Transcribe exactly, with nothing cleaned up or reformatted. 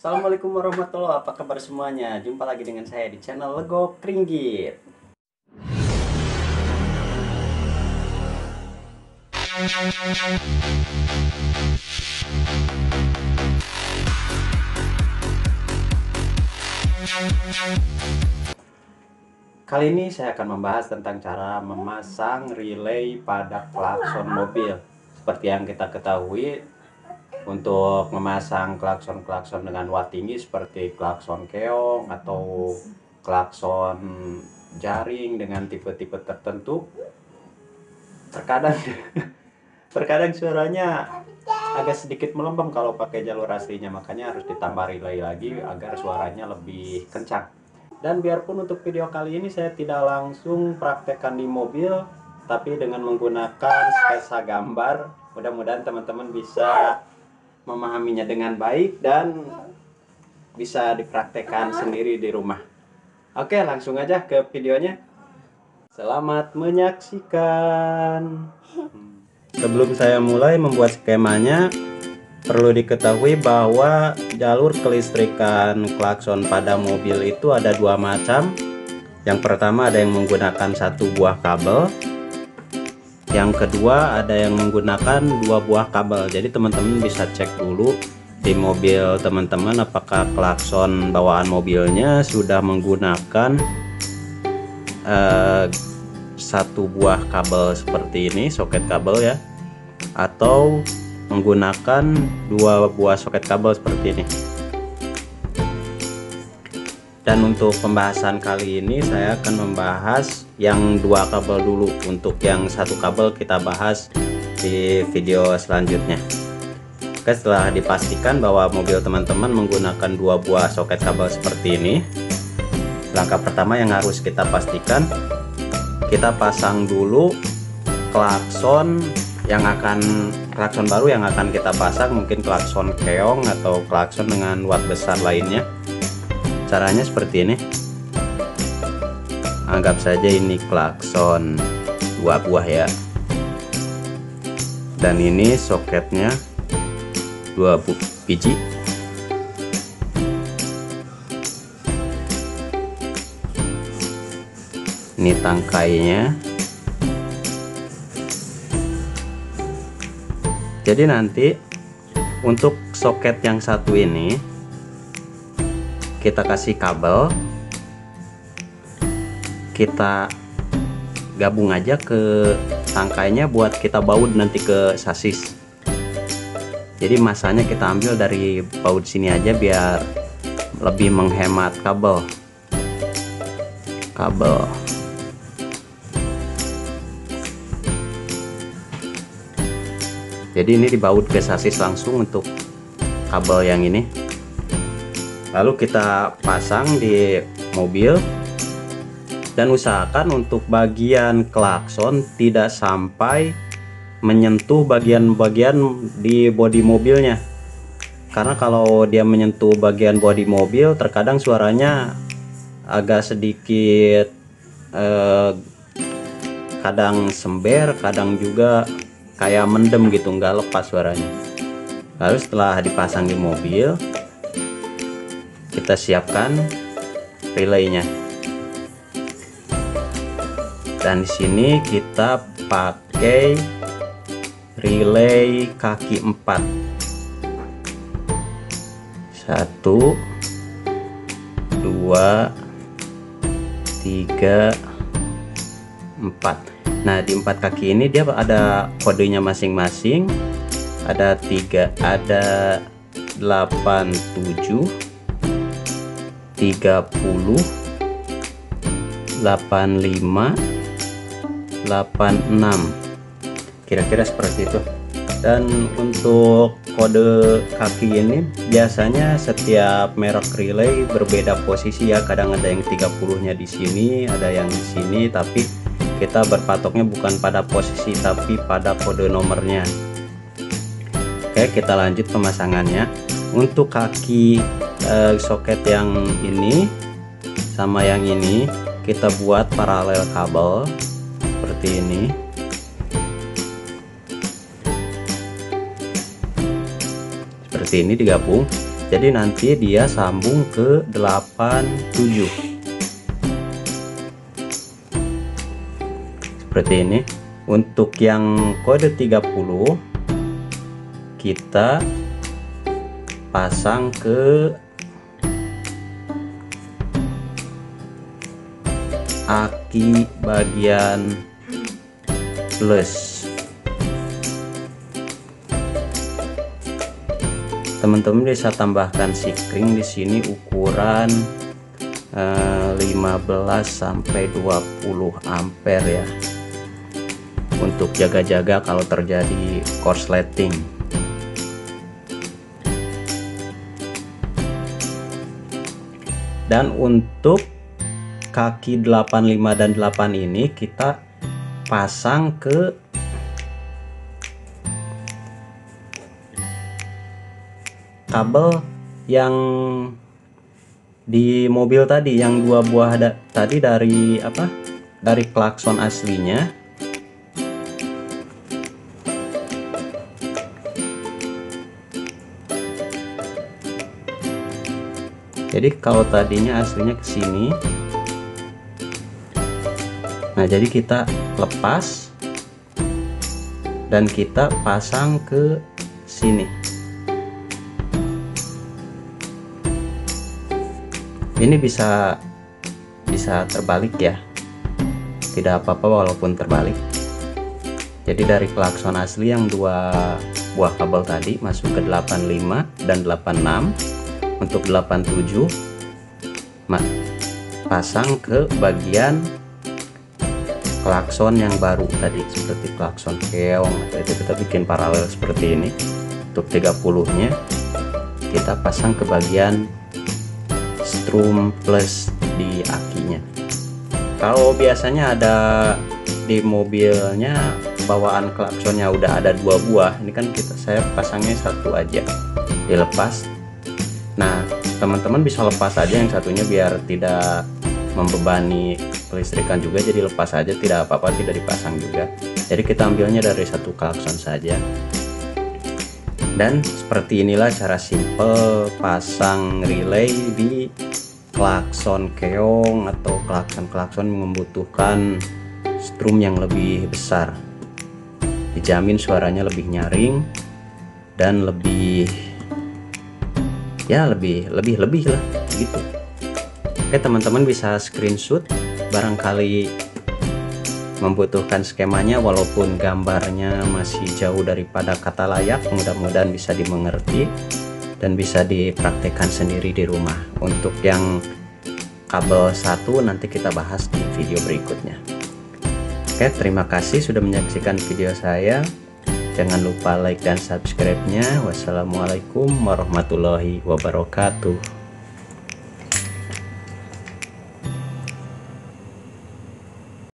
Assalamualaikum warahmatullahi wabarakatuh. Apa kabar semuanya? Jumpa lagi dengan saya di channel Legok Ringgit. Kali ini saya akan membahas tentang cara memasang relay pada klakson mobil. Seperti yang kita ketahui, untuk memasang klakson-klakson dengan watt tinggi seperti klakson keong atau klakson jaring dengan tipe-tipe tertentu, terkadang terkadang suaranya agak sedikit melempem kalau pakai jalur aslinya, makanya harus ditambah relay lagi agar suaranya lebih kencang. Dan biarpun untuk video kali ini saya tidak langsung praktekkan di mobil, tapi dengan menggunakan sketsa gambar, mudah-mudahan teman-teman bisa memahaminya dengan baik dan bisa dipraktekkan sendiri di rumah. Oke, langsung aja ke videonya. Selamat menyaksikan. Sebelum saya mulai membuat skemanya, perlu diketahui bahwa jalur kelistrikan klakson pada mobil itu ada dua macam. Yang pertama ada yang menggunakan satu buah kabel. Yang kedua ada yang menggunakan dua buah kabel. Jadi teman-teman bisa cek dulu di mobil teman-teman apakah klakson bawaan mobilnya sudah menggunakan uh, satu buah kabel seperti ini, soket kabel ya, atau menggunakan dua buah soket kabel seperti ini. Dan untuk pembahasan kali ini saya akan membahas yang dua kabel dulu. Untuk yang satu kabel kita bahas di video selanjutnya. Oke, setelah dipastikan bahwa mobil teman-teman menggunakan dua buah soket kabel seperti ini, langkah pertama yang harus kita pastikan, kita pasang dulu klakson yang akan klakson baru yang akan kita pasang, mungkin klakson keong atau klakson dengan watt besar lainnya. Caranya seperti ini. Anggap saja ini klakson dua buah ya, dan ini soketnya dua biji. Ini tangkainya. Jadi nanti untuk soket yang satu ini kita kasih kabel, kita gabung aja ke tangkainya buat kita baut nanti ke sasis. Jadi masanya kita ambil dari baut sini aja biar lebih menghemat kabel. Kabel. Jadi ini dibaut ke sasis langsung untuk kabel yang ini. Lalu kita pasang di mobil dan usahakan untuk bagian klakson tidak sampai menyentuh bagian-bagian di bodi mobilnya. Karena kalau dia menyentuh bagian bodi mobil, terkadang suaranya agak sedikit eh, kadang sember, kadang juga kayak mendem gitu, nggak lepas suaranya. Lalu setelah dipasang di mobil, kita siapkan relaynya. Dan di sini kita pakai relay kaki empat. Satu, dua, tiga, empat. Nah, di empat kaki ini dia ada kodenya masing-masing. Ada tiga, ada delapan, tujuh, tiga puluh, delapan, lima, delapan, enam. Kira-kira seperti itu. Dan untuk kode kaki ini biasanya setiap merek relay berbeda posisi ya. Kadang ada yang tiga puluh nya di sini, ada yang di sini, tapi kita berpatoknya bukan pada posisi tapi pada kode nomornya. Oke, kita lanjut pemasangannya. Untuk kaki eh, soket yang ini sama yang ini kita buat paralel kabel seperti ini. Seperti ini digabung. Jadi nanti dia sambung ke delapan tujuh seperti ini. Untuk yang kode tiga puluh kita pasang ke aki bagian plus. Teman-teman bisa tambahkan sikring di sini ukuran eh, lima belas sampai dua puluh ampere ya, untuk jaga-jaga kalau terjadi korsleting. Dan untuk kaki delapan puluh lima dan delapan ini kita pasang ke kabel yang di mobil tadi, yang dua buah ada tadi dari apa? Dari klakson aslinya. Jadi kalau tadinya aslinya ke sini, nah jadi kita lepas dan kita pasang ke sini. Ini bisa bisa terbalik ya, tidak apa-apa walaupun terbalik. Jadi dari klakson asli yang dua buah kabel tadi masuk ke delapan puluh lima dan delapan puluh enam. Untuk delapan puluh tujuh pasang ke bagian klakson yang baru tadi, seperti klakson keong. Itu kita bikin paralel seperti ini. Untuk tiga puluh nya kita pasang ke bagian strum plus di akinya. Kalau biasanya ada di mobilnya bawaan klaksonnya udah ada dua buah, ini kan kita saya pasangnya satu aja, dilepas. Nah teman-teman bisa lepas aja yang satunya biar tidak membebani kelistrikan juga, jadi lepas aja, tidak apa-apa, tidak dipasang juga. Jadi kita ambilnya dari satu klakson saja. Dan seperti inilah cara simple pasang relay di klakson keong atau klakson-klakson membutuhkan strum yang lebih besar. Dijamin suaranya lebih nyaring dan lebih ya lebih lebih lebih lah gitu. Oke, teman-teman bisa screenshot barangkali membutuhkan skemanya, walaupun gambarnya masih jauh daripada kata layak. Mudah-mudahan bisa dimengerti dan bisa dipraktekkan sendiri di rumah. Untuk yang kabel satu nanti kita bahas di video berikutnya. Oke, terima kasih sudah menyaksikan video saya. Jangan lupa like dan subscribe-nya. Wassalamualaikum warahmatullahi wabarakatuh.